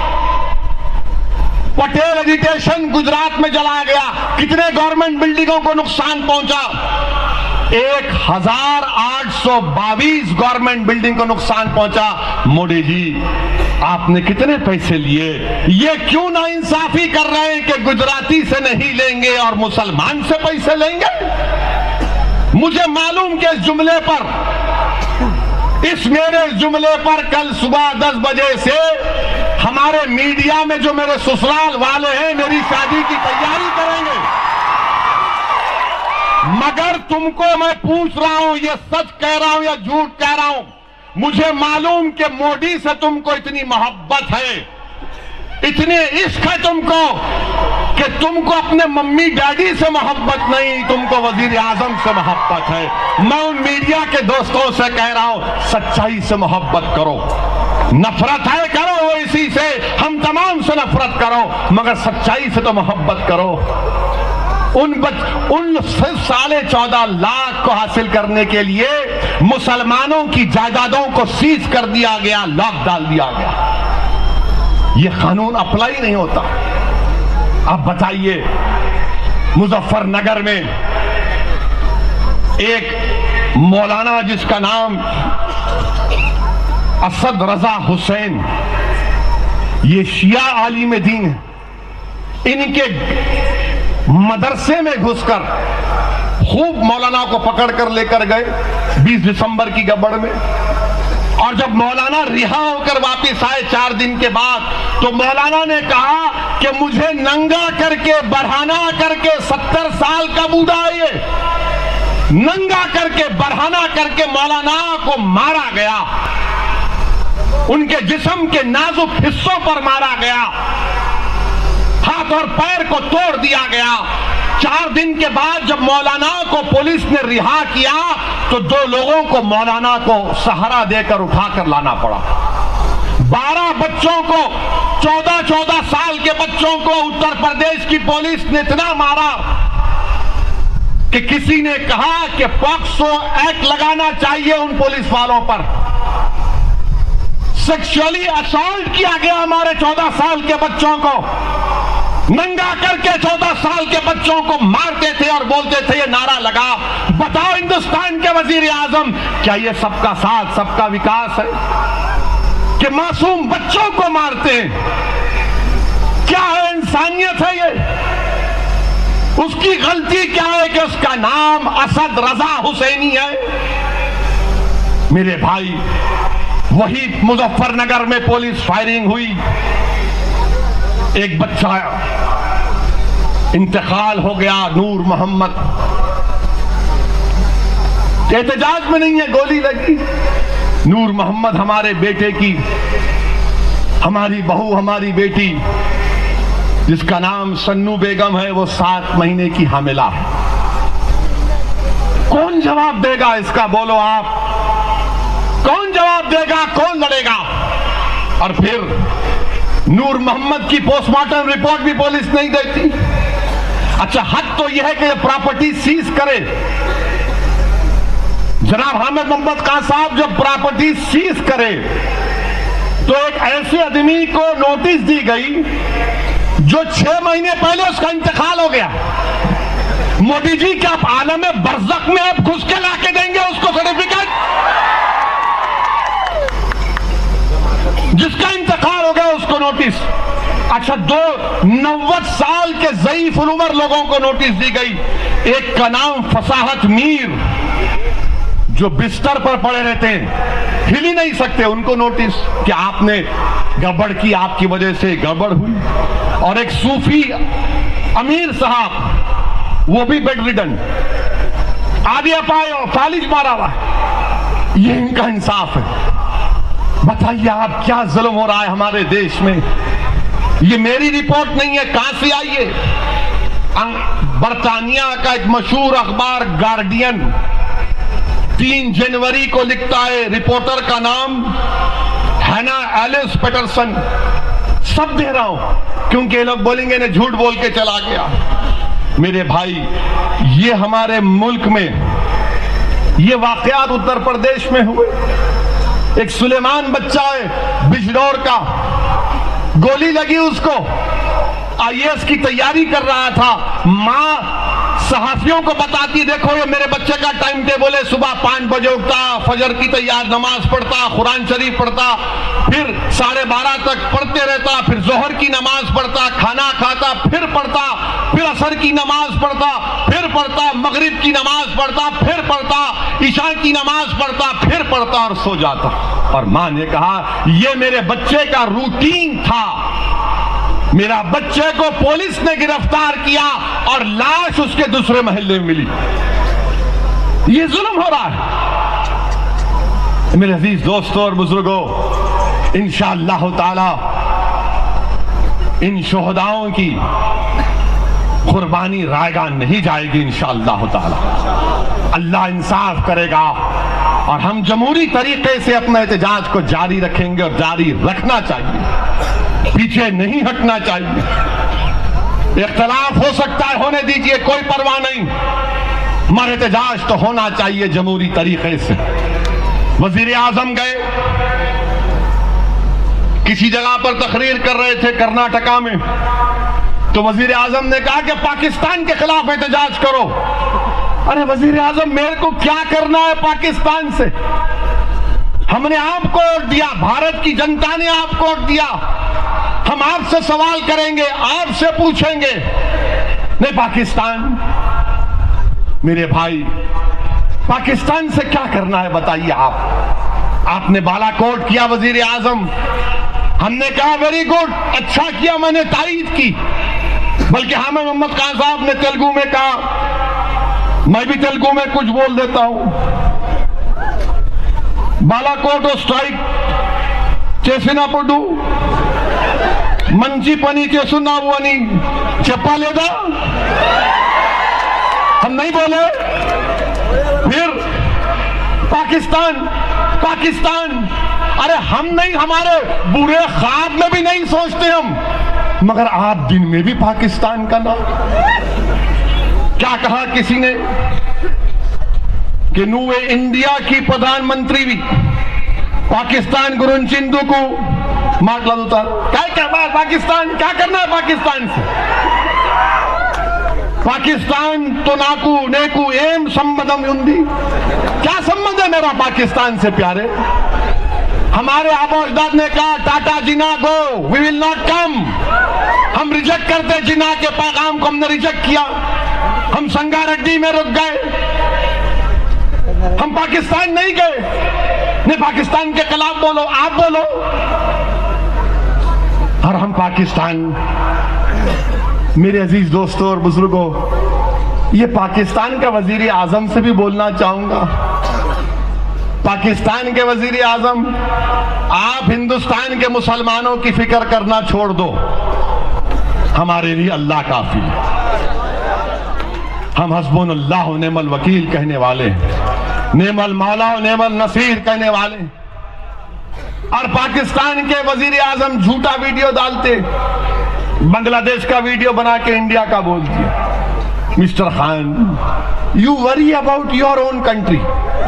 S3: पटेल एजिटेशन गुजरात में जलाया गया। कितने गवर्नमेंट बिल्डिंगों को नुकसान पहुंचा? एक हजार आठ सौ बाईस गवर्नमेंट बिल्डिंग को नुकसान पहुंचा। मोदी जी आपने कितने पैसे लिए? ये क्यों ना इंसाफी कर रहे हैं कि गुजराती से नहीं लेंगे और मुसलमान से पैसे लेंगे? मुझे मालूम कि इस जुमले पर, इस मेरे जुमले पर कल सुबह दस बजे से हमारे मीडिया में जो मेरे ससुराल वाले हैं मेरी शादी की तैयारी करेंगे। मगर तुमको मैं पूछ रहा हूं, ये सच कह रहा हूं या झूठ कह रहा हूं? मुझे मालूम कि मोदी से तुमको इतनी मोहब्बत है, इतने इश्क है तुमको कि तुमको अपने मम्मी डैडी से मोहब्बत नहीं, तुमको वजीर आजम से मोहब्बत है। मैं उन मीडिया के दोस्तों से कह रहा हूं, सच्चाई से मोहब्बत करो। नफरत है करो इसी से, हम तमाम से नफरत करो, मगर सच्चाई से तो मोहब्बत करो। उन बच उन साढ़े चौदह लाख को हासिल करने के लिए मुसलमानों की जायदादों को सीज कर दिया गया, लॉक डाल दिया गया। यह कानून अप्लाई नहीं होता। अब बताइए, मुजफ्फरनगर में एक मौलाना जिसका नाम असद रजा हुसैन, ये शिया आलिम दीन है, इनके मदरसे में घुसकर खूब मौलाना को पकड़कर लेकर गए बीस दिसंबर की गड़बड़ में। और जब मौलाना रिहा होकर वापस आए चार दिन के बाद, तो मौलाना ने कहा कि मुझे नंगा करके बढ़ाना करके सत्तर साल का बूढ़ा है ये, नंगा करके बढ़ाना करके मौलाना को मारा गया, उनके जिस्म के नाजुक हिस्सों पर मारा गया, हाथ और पैर को तोड़ दिया गया। चार दिन के बाद जब मौलाना को पुलिस ने रिहा किया तो दो लोगों को मौलाना को सहारा देकर उठाकर लाना पड़ा। बारह बच्चों को, चौदह चौदह साल के बच्चों को उत्तर प्रदेश की पुलिस ने इतना मारा कि किसी ने कहा कि पॉक्सो एक्ट लगाना चाहिए उन पुलिस वालों पर। सेक्सुअली असॉल्ट किया गया हमारे चौदह साल के बच्चों को, नंगा करके चौदह साल के बच्चों को मारते थे और बोलते थे ये नारा लगा। बताओ हिंदुस्तान के वजीर आजम, क्या ये सबका साथ सबका विकास है कि मासूम बच्चों को मारते हैं? क्या है, इंसानियत है ये? उसकी गलती क्या है कि उसका नाम असद रजा हुसैनी है? मेरे भाई, वही मुजफ्फरनगर में पुलिस फायरिंग हुई, एक बच्चा इंतकाल हो गया, नूर मोहम्मद। एहतजाज में नहीं है, गोली लगी। नूर मोहम्मद हमारे बेटे की, हमारी बहू, हमारी बेटी जिसका नाम सन्नू बेगम है, वो सात महीने की हामिला है। कौन जवाब देगा इसका? बोलो आप, कौन जवाब देगा? कौन लड़ेगा? और फिर नूर मोहम्मद की पोस्टमार्टम रिपोर्ट भी पुलिस नहीं देती। अच्छा, हद तो यह है कि प्रॉपर्टी सीज करे। जनाब हामिद मोहम्मद खान साहब जब प्रॉपर्टी सीज करे तो एक ऐसे आदमी को नोटिस दी गई जो छह महीने पहले उसका इंतकाल हो गया। मोदी जी, क्या आप आलम बरज़ख में आप घुस के ला के देंगे उसको सर्टिफिकेट? जिसका इंतकाल हो गया उसको नोटिस। अच्छा, दो नव्वद साल के ज़ईफ उम्र लोगों को नोटिस दी गई। एक का नाम फसाहत मीर, जो बिस्तर पर पड़े रहते हैं, हिल ही नहीं सकते, उनको नोटिस कि आपने गड़बड़ की, आपकी वजह से गड़बड़ हुई। और एक सूफी अमीर साहब, वो भी बेड रिडन, आदि अपाय और फालिज मारा हुआ। ये इनका इंसाफ है। बताइए आप, क्या जुल्म हो रहा है हमारे देश में? ये मेरी रिपोर्ट नहीं है, कहां से आई है? बरतानिया का एक मशहूर अखबार गार्डियन तीन जनवरी को लिखता है, रिपोर्टर का नाम हैना एलिस पेटरसन। सब दे रहा हूं क्योंकि ये लोग बोलेंगे ने झूठ बोल के चला गया। मेरे भाई, ये हमारे मुल्क में ये वाकयात उत्तर प्रदेश में हुए। एक सुलेमान बच्चा है बिजनौर का, गोली लगी उसको, आई ए एस की तैयारी कर रहा था। मां सहाफियों को बताती, देखो ये मेरे बच्चे का टाइम टेबल है, सुबह पांच बजे उठता, फजर की तैयार नमाज पढ़ता, कुरान शरीफ पढ़ता, फिर साढ़े बारह तक पढ़ते रहता, फिर जोहर की नमाज पढ़ता, खाना खाता, फिर पढ़ता, फिर असर की नमाज पढ़ता, फिर पढ़ता, मगरिब की नमाज पढ़ता, फिर पढ़ता, ईशा की नमाज पढ़ता, फिर पढ़ता और सो जाता। और मां ने कहा ये मेरे बच्चे का रूटीन था। मेरा बच्चे को पुलिस ने गिरफ्तार किया और लाश उसके दूसरे मोहल्ले में मिली। ये जुल्म हो रहा है। मेरे अजीज दोस्तों और बुजुर्गों, इंशाअल्लाह ताला इन शोहदाओं की कुर्बानी रायगा नहीं जाएगी। इंशाअल्लाह ताला अल्लाह इंसाफ करेगा और हम जमहूरी तरीके से अपना एहतजाज को जारी रखेंगे और जारी रखना चाहिए, पीछे नहीं हटना चाहिए। इख्तलाफ हो सकता है, होने दीजिए, कोई परवाह नहीं, मगर एहतजाज तो होना चाहिए जमहूरी तरीके से। वजीर आजम गए, किसी जगह पर तकरीर कर रहे थे कर्नाटका में, तो वजीर आजम ने कहा कि पाकिस्तान के खिलाफ एहतजाज करो। अरे वजीर आजम, मेरे को क्या करना है पाकिस्तान से? हमने आपको वोट दिया, भारत की जनता ने आपको वोट दिया, हम आपसे सवाल करेंगे, आपसे पूछेंगे। नहीं, पाकिस्तान, मेरे भाई, पाकिस्तान से क्या करना है बताइए आप। आपने बालाकोट किया वजीर आजम, हमने कहा वेरी गुड, अच्छा किया, मैंने तारीफ की। बल्कि हामिद मोहम्मद खान साहब ने तेलुगु में कहा, मैं भी तेलुगु में कुछ बोल देता हूं। बालाकोट स्ट्राइक చేసినప్పుడు మంచి పని చేస్తున్నావు అని చెప్పలేదా? हम नहीं बोले? फिर पाकिस्तान पाकिस्तान, अरे हम नहीं, हमारे बुरे ख्वाब में भी नहीं सोचते हम, मगर आप दिन में भी पाकिस्तान का नाम। क्या कहा किसी ने कि నువ్వే इंडिया की प्रधानमंत्री भी पाकिस्तान गुरुंची ఎందుకు మాట్లాడుతారు? क्या क्या बात, पाकिस्तान क्या करना है पाकिस्तान से? पाकिस्तान तो नाकू नेकू एम संबंधम उंदी, क्या संबंध है मेरा पाकिस्तान से प्यारे? हमारे आबोजदाद ने कहा tata Jinnah go, we will not come. हम रिजेक्ट करते जिना के पैगाम को, हमने रिजेक्ट किया, हम संगारेड्डी में रुक गए, हम पाकिस्तान नहीं गए। नहीं, पाकिस्तान के खिलाफ बोलो, आप बोलो। और हम पाकिस्तान, मेरे अजीज दोस्तों और बुजुर्गों, ये पाकिस्तान का वजीर आजम से भी बोलना चाहूंगा। पाकिस्तान के वजीर आजम, आप हिंदुस्तान के मुसलमानों की फिक्र करना छोड़ दो, हमारे लिए अल्लाह काफी है। हम हस्बुनल्लाह व निअमल वकील कहने वाले, नेमल मौला नेमल नसीर कहने वाले। और पाकिस्तान के वजीर आजम झूठा वीडियो डालते, बांग्लादेश का वीडियो बना के इंडिया का बोल दिया। Mister Khan, you worry about your own country.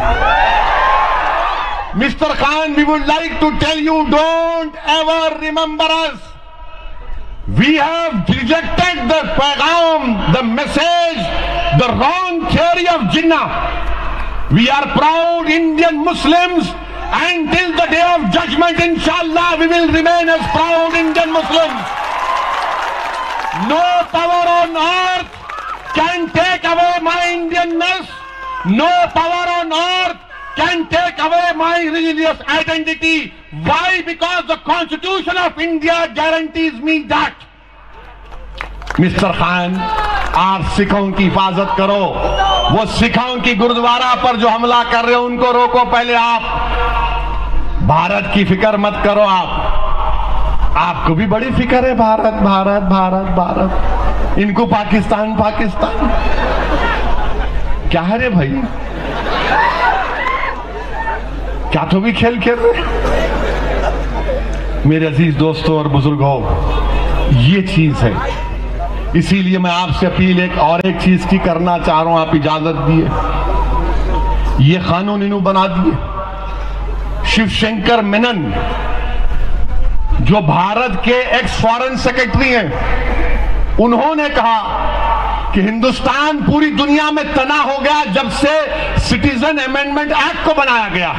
S3: Mister Khan, we would like to tell you, don't ever remember us. We have rejected the पैगाम, the message, the wrong theory of Jinnah. We are proud Indian Muslims, and till the day of judgment, inshallah, we will remain as proud Indian Muslims. No power on earth can take away my Indianness. No power on earth can take away my religious identity. Why? Because the Constitution of India guarantees me that. Mister Khan, आप सिखों की हिफाजत करो। वो सिखों की गुरुद्वारा पर जो हमला कर रहे हो उनको रोको पहले आप। भारत की फिक्र मत करो आप। आपको भी बड़ी फिक्र है भारत भारत भारत भारत, इनको पाकिस्तान पाकिस्तान। क्या है रे भाई, क्या तो भी खेल खेल रहे? मेरे अजीज दोस्तों और बुजुर्गों, ये चीज है। इसीलिए मैं आपसे अपील एक और एक चीज की करना चाह रहा हूं, आप इजाजत दिए। ये कानून इन्हों बना दिए। शिवशंकर मेनन, जो भारत के एक्स फॉरेन सेक्रेटरी हैं, उन्होंने कहा कि हिंदुस्तान पूरी दुनिया में तना हो गया जब से सिटीजन अमेंडमेंट एक्ट को बनाया गया।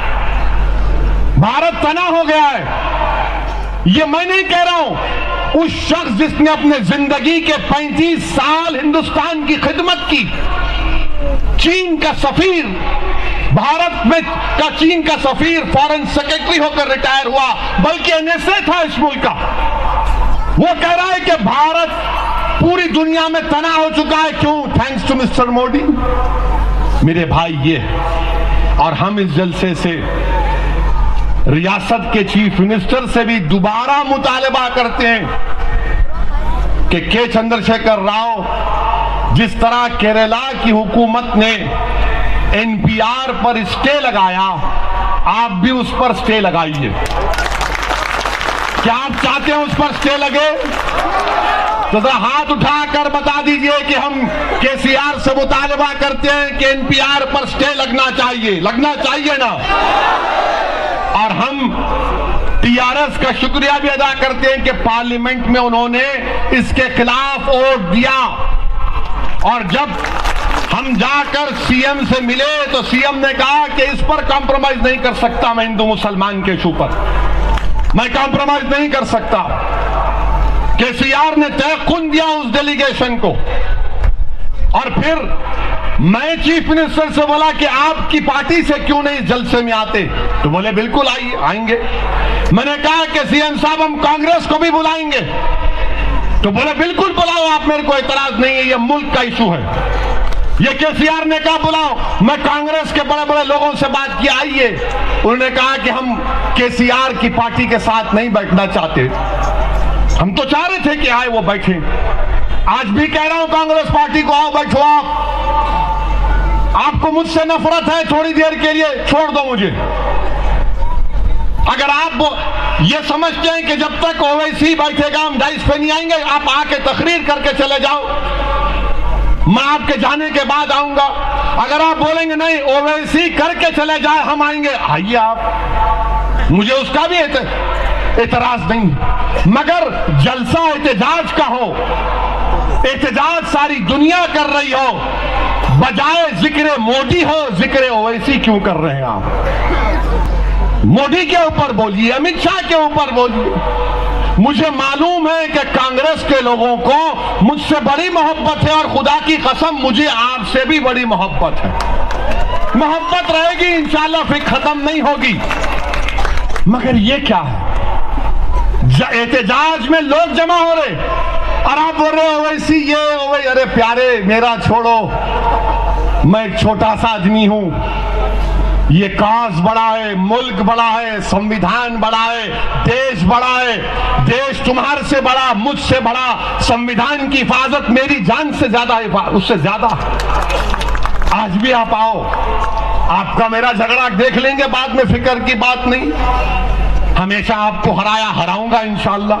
S3: भारत तना हो गया है। ये मैं नहीं कह रहा हूं, उस शख्स जिसने अपने जिंदगी के पैंतीस साल हिंदुस्तान की खिदमत की, चीन का सफीर, भारत में का चीन का सफीर फॉरेन सेक्रेटरी होकर रिटायर हुआ, बल्कि एनएसए था इस मुल्क का। वो कह रहा है कि भारत पूरी दुनिया में तना हो चुका है। क्यों? Thanks to mister Modi. मेरे भाई, ये और हम इस जलसे से रियासत के चीफ मिनिस्टर से भी दोबारा मुतालबा करते हैं कि के चंद्रशेखर राव, जिस तरह केरला की हुकूमत ने एनपीआर पर स्टे लगाया, आप भी उस पर स्टे लगाइए। क्या आप चाहते हैं उस पर स्टे लगे? तो जरा हाथ उठाकर बता दीजिए कि हम केसीआर से मुतालबा करते हैं कि एनपीआर पर स्टे लगना चाहिए, लगना चाहिए ना। और हम टीआरएस का शुक्रिया भी अदा करते हैं कि पार्लियामेंट में उन्होंने इसके खिलाफ वोट दिया। और जब हम जाकर सीएम से मिले तो सीएम ने कहा कि इस पर कॉम्प्रोमाइज नहीं कर सकता, मैं हिंदू मुसलमान के इशू पर मैं कॉम्प्रोमाइज नहीं कर सकता। केसीआर ने तयकुन दिया उस डेलीगेशन को। और फिर मैं चीफ मिनिस्टर से बोला कि आपकी पार्टी से क्यों नहीं इस जलसे में आते? तो बोले बिल्कुल आइए, आएंगे। मैंने कहा कि सीएम साहब हम कांग्रेस को भी बुलाएंगे। तो बोले बिल्कुल बुलाओ आप, मेरे को एतराज नहीं है, ये मुल्क का इशू है। ये केसीआर ने कहा बुलाओ। मैं कांग्रेस के बड़े बड़े लोगों से बात की, आइए। उन्होंने कहा कि हम केसीआर की पार्टी के साथ नहीं बैठना चाहते। हम तो चाह रहे थे कि आए वो बैठे। आज भी कह रहा हूं कांग्रेस पार्टी को, आओ बैठो। आप आपको मुझसे नफरत है, थोड़ी देर के लिए छोड़ दो मुझे। अगर आप ये समझते हैं कि जब तक ओवैसी बैठेगा हम डाइस पे नहीं आएंगे, आप आके तकरीर करके चले जाओ, मैं आपके जाने के बाद आऊंगा। अगर आप बोलेंगे नहीं ओवैसी करके चले जाए हम आएंगे, आइए आप, मुझे उसका भी एतराज नहीं। मगर जलसा एहतजाज का हो, एहतजाज सारी दुनिया कर रही हो, बजाय जिक्र मोदी हो, जिक्र ओवैसी क्यों कर रहे हैं आप? मोदी के ऊपर बोलिए, अमित शाह के ऊपर बोलिए। मुझे मालूम है कि कांग्रेस के लोगों को मुझसे बड़ी मोहब्बत है, और खुदा की कसम मुझे आपसे भी बड़ी मोहब्बत है। मोहब्बत रहेगी इंशाल्लाह, फिर खत्म नहीं होगी। मगर ये क्या है, एहतजाज में लोग जमा हो रहे और आप बोल रहे हो वैसी ये वही। अरे प्यारे मेरा छोड़ो, मैं एक छोटा सा आदमी हूं। ये काज बड़ा है, मुल्क बड़ा है, संविधान बड़ा है, देश बड़ा है। देश तुम्हारे से बड़ा, मुझसे बड़ा। संविधान की हिफाजत मेरी जान से ज्यादा, उससे ज्यादा। आज भी आप आओ, आपका मेरा झगड़ा देख लेंगे बाद में, फिक्र की बात नहीं। हमेशा आपको हराया हराऊंगा इंशाल्लाह।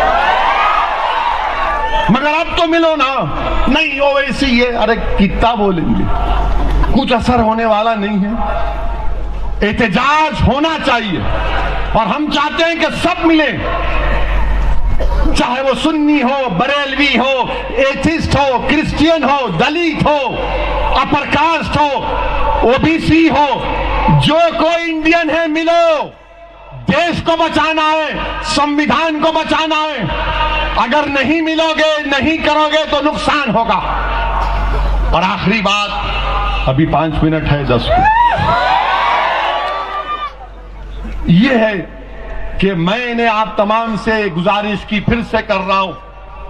S3: मगर अब तो मिलो ना। नहीं हो वैसी ये, अरे कितना बोलेंगे, कुछ असर होने वाला नहीं है। एहतजाज होना चाहिए और हम चाहते हैं कि सब मिले, चाहे वो सुन्नी हो, बरेलवी हो, एथिस्ट हो, क्रिश्चियन हो, दलित हो, अपर कास्ट हो, ओबीसी हो, जो कोई इंडियन है मिलो। देश को बचाना है, संविधान को बचाना है। अगर नहीं मिलोगे, नहीं करोगे तो नुकसान होगा। और आखिरी बात, अभी पांच मिनट है दस मिनट, ये है कि मैंने आप तमाम से गुजारिश की, फिर से कर रहा हूं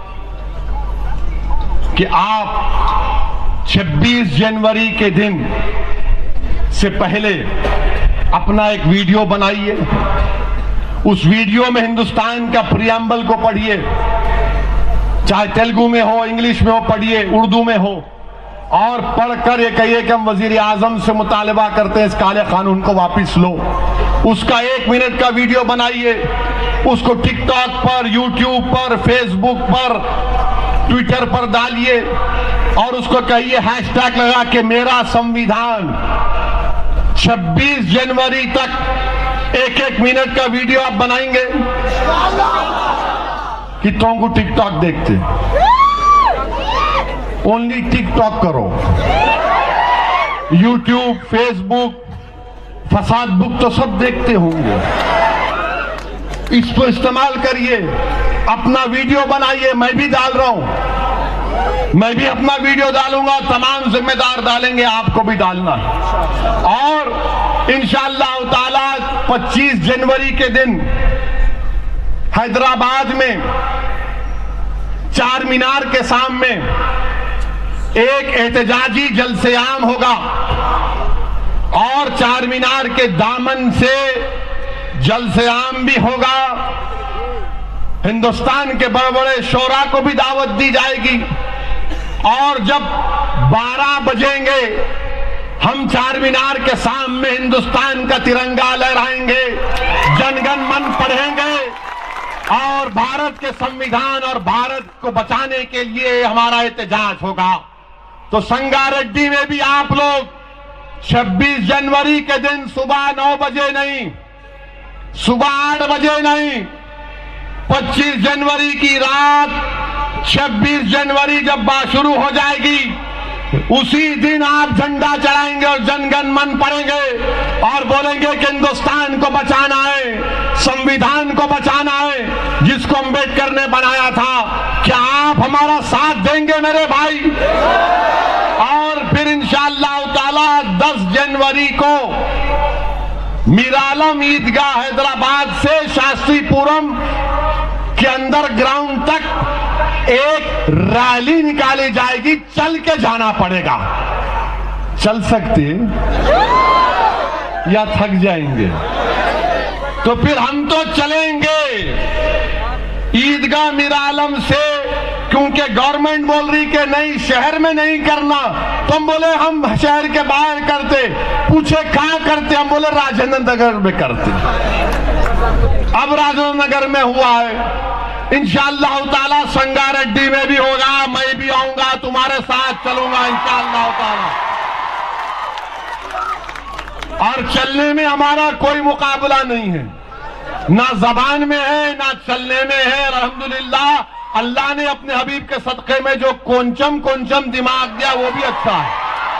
S3: कि आप छब्बीस जनवरी के दिन से पहले अपना एक वीडियो बनाइए। उस वीडियो में हिंदुस्तान का प्रियम्बल को पढ़िए, चाहे तेलुगु में हो, इंग्लिश में हो, पढ़िए, उर्दू में हो, और पढ़कर ये कहिए कि हम वजीर आजम से मुतालबा करते हैं इस काले कानून को वापस लो। उसका एक मिनट का वीडियो बनाइए, उसको टिकटॉक पर, यूट्यूब पर, फेसबुक पर, ट्विटर पर डालिए और उसको कहिए हैशटैग लगा के मेरा संविधान। छब्बीस जनवरी तक एक एक मिनट का वीडियो आप बनाएंगे। कितनों को टिकटॉक देखते, ओनली टिकटॉक करो, यूट्यूब, फेसबुक, फसाद बुक तो सब देखते होंगे। इसको इस्तेमाल करिए, अपना वीडियो बनाइए। मैं भी डाल रहा हूं, मैं भी अपना वीडियो डालूंगा, तमाम जिम्मेदार डालेंगे, आपको भी डालना। और इंशाअल्लाह ताला पच्चीस जनवरी के दिन हैदराबाद में चार मीनार के सामने एक एहतजाजी जलसे-आम होगा और चार मीनार के दामन से जलसे-आम भी होगा। हिंदुस्तान के बड़े बड़े शोरा को भी दावत दी जाएगी। और जब बारह बजेंगे हम चार मीनार के सामने हिंदुस्तान का तिरंगा लहराएंगे, जनगण मन पढ़ेंगे, और भारत के संविधान और भारत को बचाने के लिए हमारा एहतजाज होगा। तो संगारेड्डी में भी आप लोग छब्बीस जनवरी के दिन सुबह नौ बजे नहीं, सुबह आठ बजे नहीं, पच्चीस जनवरी की रात, छब्बीस जनवरी जब बात शुरू हो जाएगी उसी दिन आप झंडा चढ़ाएंगे और जनगण मन पढ़ेंगे और बोलेंगे कि हिंदुस्तान को बचाना है, संविधान को बचाना है जिसको अम्बेडकर ने बनाया था। क्या आप हमारा साथ देंगे मेरे भाई? और फिर इंशाअल्लाह ताला दस जनवरी को मीरालम ईदगाह हैदराबाद से शास्त्रीपुरम के अंदर ग्राउंड तक एक रैली निकाली जाएगी। चल के जाना पड़ेगा। चल सकते या थक जाएंगे? तो फिर हम तो चलेंगे ईदगाह मीरालम से, क्योंकि गवर्नमेंट बोल रही कि नहीं शहर में नहीं करना। तो हम बोले हम शहर के बाहर करते। पूछे कहां करते? हम बोले राजेंद्र नगर में करते। अब राजेंद्र नगर में हुआ है। इंशाअल्लाह ताला संगारेड्डी में भी होगा। मैं भी आऊंगा, तुम्हारे साथ चलूंगा इंशाअल्लाह ताला। और चलने में हमारा कोई मुकाबला नहीं है, ना जबान में है ना चलने में है। अल्हम्दुलिल्लाह अल्लाह ने अपने हबीब के सदक़े में जो कोंचम कोंचम दिमाग दिया वो भी अच्छा है।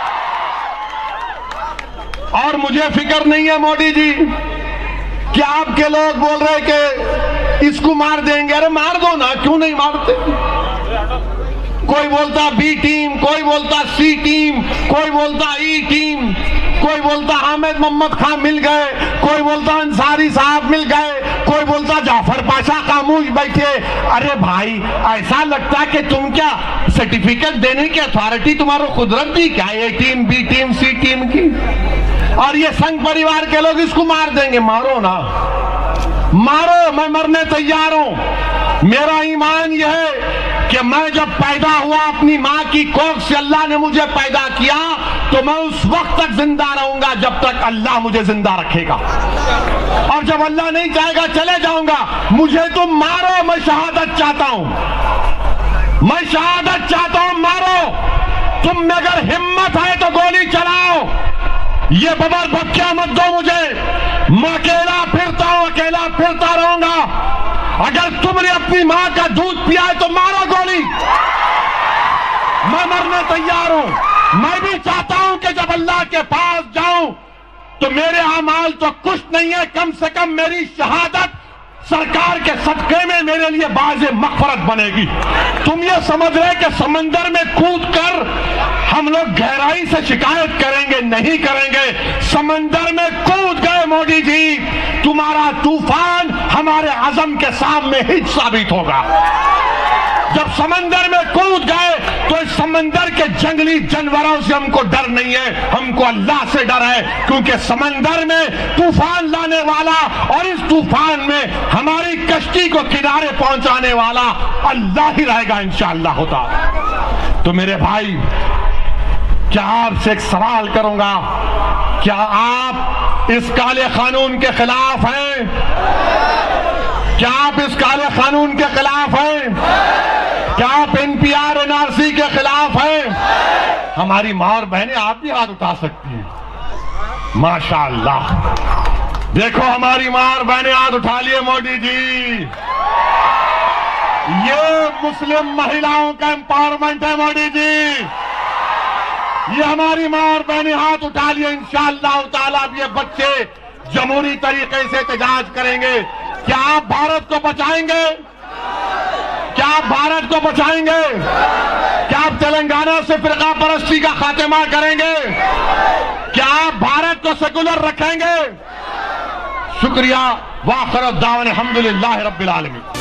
S3: और मुझे फिक्र नहीं है मोदी जी कि आपके लोग बोल रहे कि इसको मार देंगे। अरे मार दो ना, क्यों नहीं मारते? कोई बोलता बी टीम, कोई बोलता सी टीम, कोई बोलता ई टीम, कोई बोलता हामिद मोहम्मद खान मिल गए, कोई बोलता अंसारी साहब मिल गए, कोई बोलता जाफर पाशा खामोश बैठे। अरे भाई ऐसा लगता कि तुम क्या सर्टिफिकेट देने की अथॉरिटी तुम्हारा कुदरत दी क्या? A team B team C team की। और ये संघ परिवार के लोग इसको मार देंगे। मारो ना, मारो, मैं मरने तैयार हूं। मेरा ईमान यह है कि मैं जब पैदा हुआ अपनी मां की कोख से अल्लाह ने मुझे पैदा किया, तो मैं उस वक्त तक जिंदा रहूंगा जब तक अल्लाह मुझे जिंदा रखेगा। और जब अल्लाह नहीं चाहेगा चले जाऊंगा। मुझे तुम मारो, मैं शहादत चाहता हूं, मैं शहादत चाहता हूं। मारो, तुम में अगर हिम्मत है तो गोली चलाओ। ये बबर बच्चा मत दो मुझे। मैं अकेला फिरता हूं, अकेला फिरता रहूंगा। अगर तुमने अपनी मां का दूध पिया है तो मारो गोली। मैं मरने तैयार हूं। मैं भी चाहता हूं कि जब अल्लाह के पास जाऊं तो मेरे अमाल तो कुछ नहीं है, कम से कम मेरी शहादत सरकार के सदक़े में मेरे लिए बाज़े मग़फ़रत बनेगी। तुम ये समझ रहे कि समंदर में कूद कर हम लोग गहराई से शिकायत करेंगे? नहीं करेंगे। समंदर में कूद गए मोदी जी, तुम्हारा तूफान हमारे अज़म के सामने हिच साबित होगा। जब समंदर में कूद गए तो इस समंदर के जंगली जानवरों से हमको डर नहीं है, हमको अल्लाह से डर है। क्योंकि समंदर में तूफान लाने वाला और इस तूफान में हमारी कश्ती को किनारे पहुंचाने वाला अल्लाह ही रहेगा इंशाअल्लाह होता। तो मेरे भाई, क्या आपसे एक सवाल करूंगा, क्या आप इस काले कानून के खिलाफ हैं? क्या आप इस काले कानून के खिलाफ हैं? क्या आप एनपीआर एनआरसी के खिलाफ हैं? हमारी मां और बहनें, आप भी हाथ उठा सकती हैं। माशाअल्लाह, देखो हमारी मां और बहनें हाथ उठा लिए मोदी जी। ये मुस्लिम महिलाओं का एम्पावरमेंट है मोदी जी। ये हमारी मां और बहनें हाथ उठा लिए। इंशाअल्लाह ताला ये बच्चे जमहूरी तरीके से एहतजाज करेंगे। क्या आप भारत को बचाएंगे? क्या आप भारत को बचाएंगे? क्या आप तेलंगाना से फिरका परस्ती का खात्मा करेंगे? क्या आप भारत को सेकुलर रखेंगे? शुक्रिया। वाखिर दावन अल्हम्दुलिल्लाह रब्बिल आलमीन।